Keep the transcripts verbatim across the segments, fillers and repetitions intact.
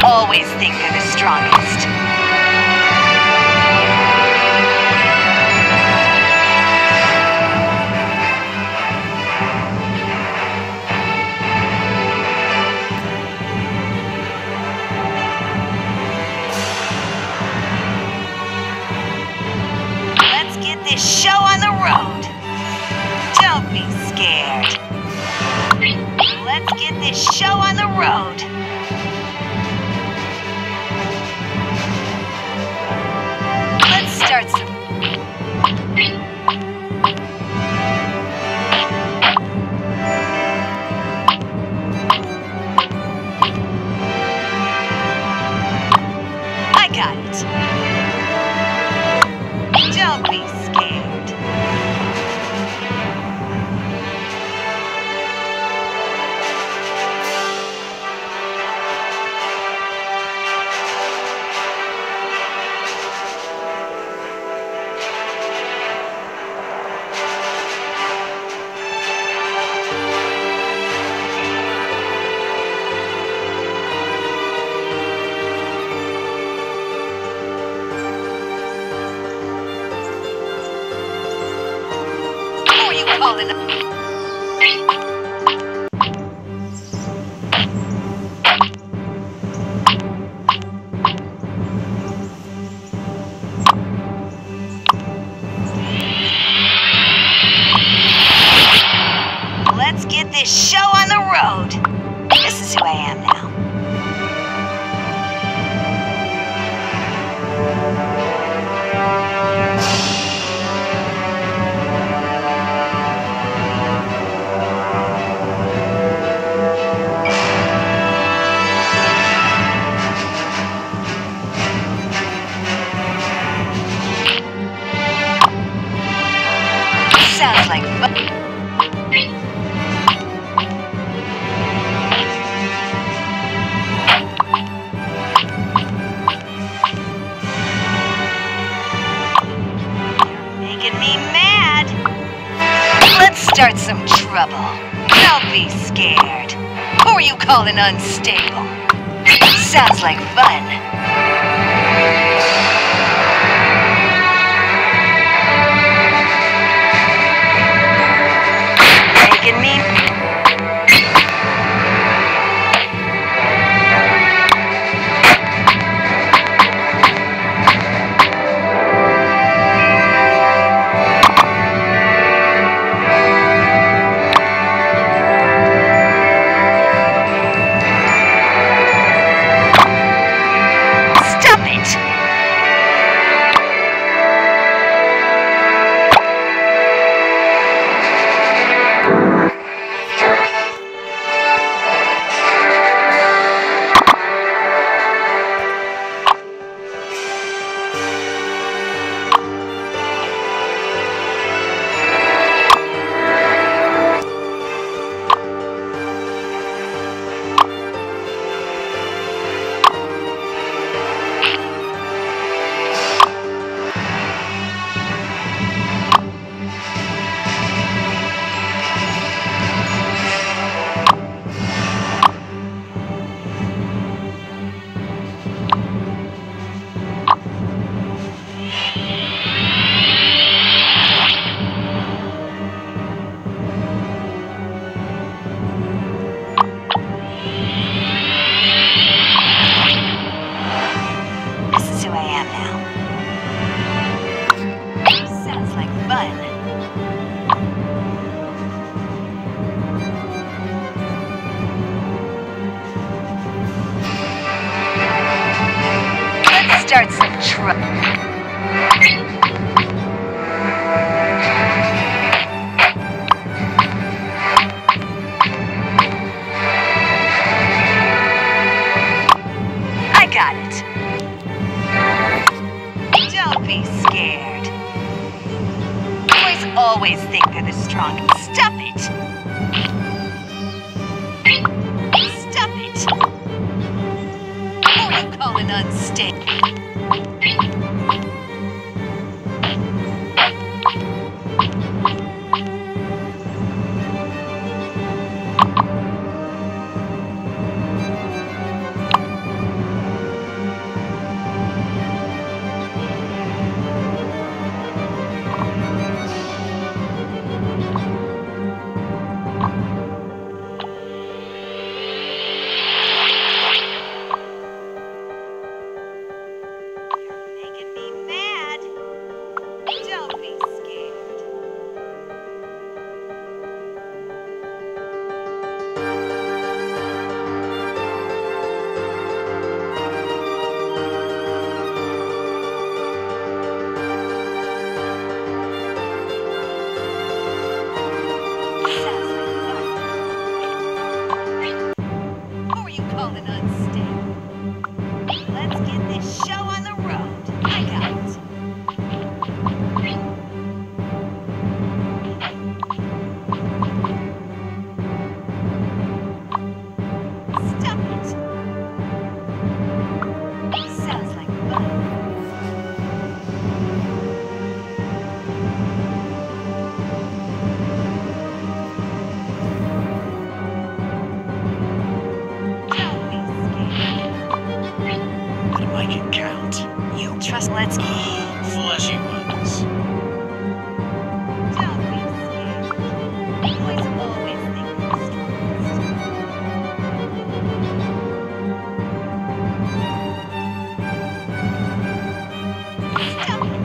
always think they're the strongest. Let's get this show on the road. Don't be scared. Let's get this show on the road. Let's start some... I got it. Don't be scared. Calling up. Let's get this show on the road. This is who I am now. Sounds like fun. You're making me mad. Let's start some trouble. Don't be scared. Who are you calling unstable? Sounds like fun. Making me... Stop it! Start some trouble. I got it. Don't be scared. Boys always think they're the strongest. Stop it. Stop it. Who are you calling unstable? You trust. Let's go. Fleshy ones. Don't be scared. Boys always think they're strongest. Stop it.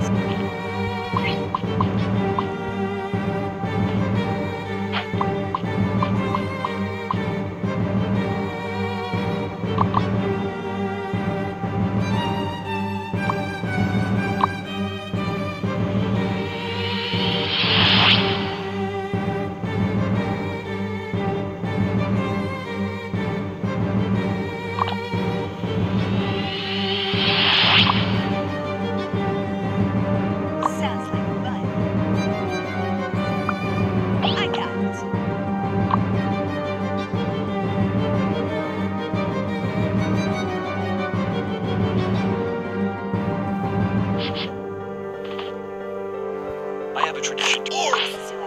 Sounds like fun. I got it. I have a tradition. This is who